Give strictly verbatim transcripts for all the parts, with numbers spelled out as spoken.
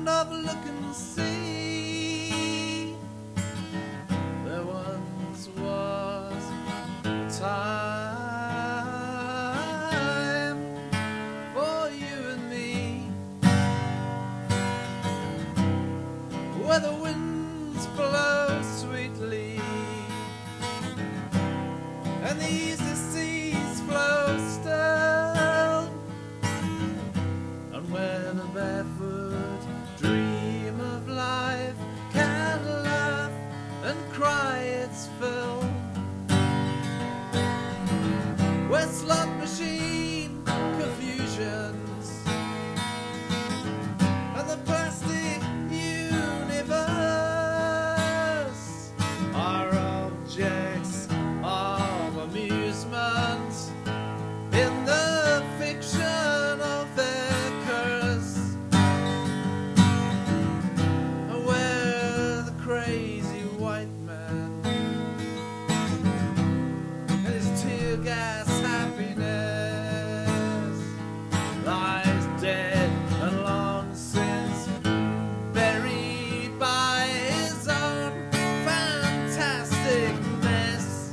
land of look and see. There once was a time for you and me, where the winds blow sweetly and the easy seas flow still, and where the barefoot dream of life can laugh and cry its fill, where slot machine confusions and the plastic universe are objects of amusement in the fiction of their curse, where the crazy white man and his tear gas happiness lies dead and long since buried by his own fantastic mess.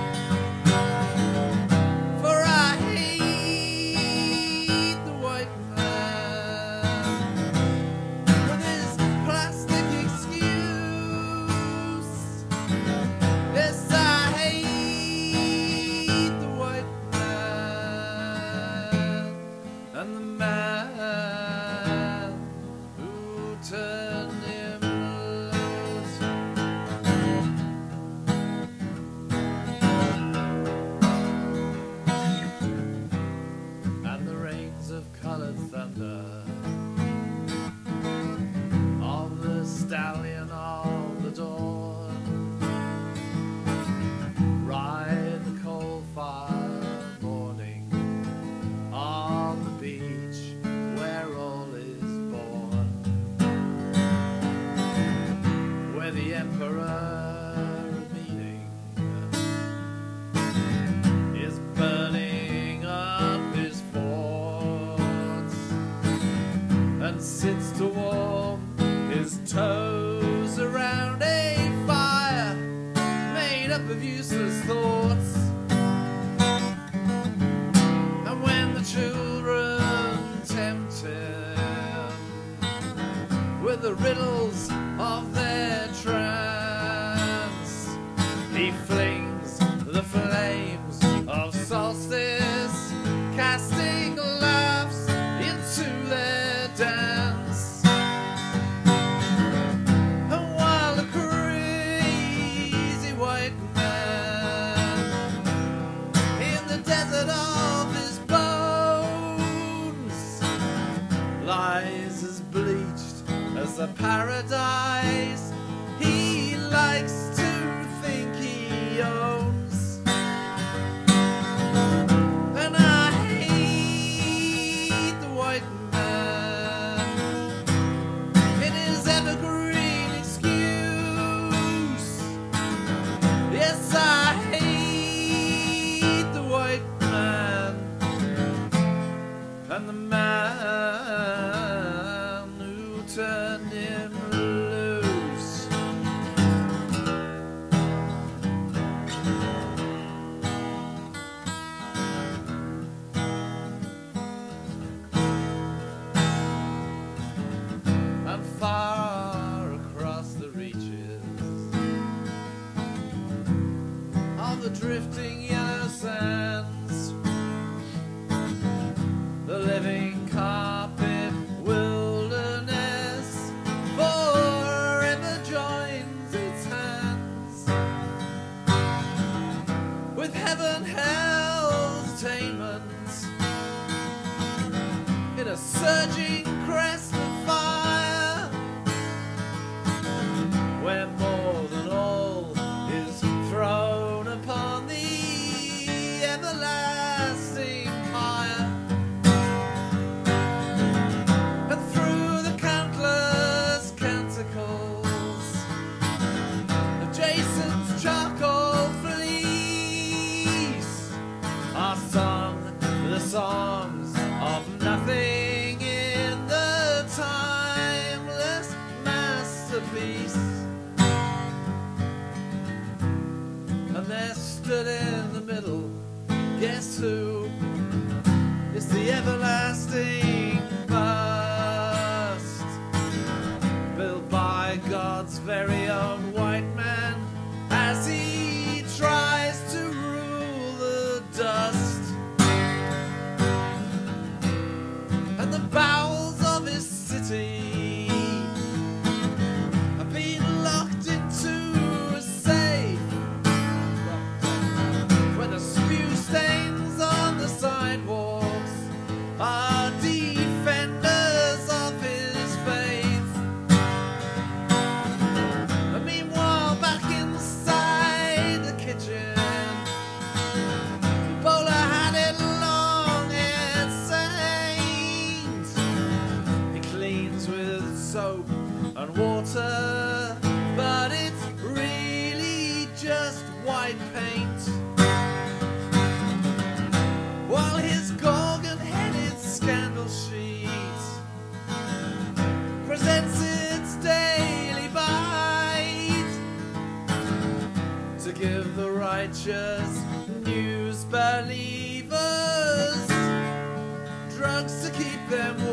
For I hate the white man with his plastic excuse. Yes, I hate the white man and the man who turned him loose. And the rains of colored thunder of the stallion of the dawn ride the coal-fired morning on the beach where all is born, where the emperor meeting is burning up his forts and sits to warm his toes around a fire made up of useless thoughts. And when the children tempt him with the riddles of their trance, he flings the flames of solstice, casting laughs into their dance. And while the crazy white man in the desert of his bones lies as bleached as the paradise he likes to think he owns. And I hate the white man in his evergreen excuse. Yes, I hate the white man and the man who turned him loose. And far across the reaches of the drifting yellow sands, the living carpet wilderness forever joins its hands with heaven hell's attainments in a surging crest of fire, God's very own white man as he tries to rule the dust. And the bowels of his city have been locked into a safe, where the spew stains on the sidewalks are defenders of his faith. And meanwhile, back inside the kitchen, the bowler-hatted long-haired saint, he cleans with soap and water, but it's really just white paint. While his gorgon-headed scandal sheet presents its daily bite to give the righteous news believers drugs to keep them warm.